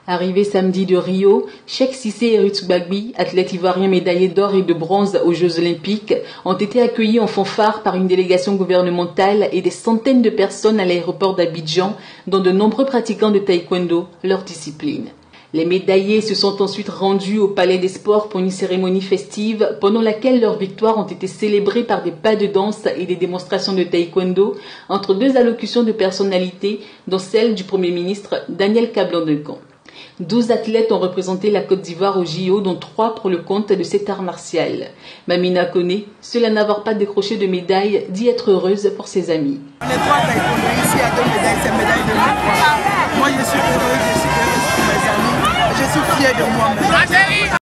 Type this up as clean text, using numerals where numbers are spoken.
Arrivés samedi de Rio, Cheikh Cissé et Ruth Gbagbi, athlètes ivoiriens médaillés d'or et de bronze aux Jeux Olympiques, ont été accueillis en fanfare par une délégation gouvernementale et des centaines de personnes à l'aéroport d'Abidjan, dont de nombreux pratiquants de taekwondo, leur discipline. Les médaillés se sont ensuite rendus au Palais des Sports pour une cérémonie festive pendant laquelle leurs victoires ont été célébrées par des pas de danse et des démonstrations de taekwondo entre deux allocutions de personnalités, dont celle du Premier ministre Daniel Kablan-Duncan. 12 athlètes ont représenté la Côte d'Ivoire au JO, dont 3 pour le compte de cet art martial. Mamina Koné, seule à n'avoir pas décroché de médaille, dit être heureuse pour ses amis. On est 3 taekwondoïstes, il y a 2 médailles, c'est médaille de moi. Moi je suis heureuse pour mes amis, je suis fière de moi-même.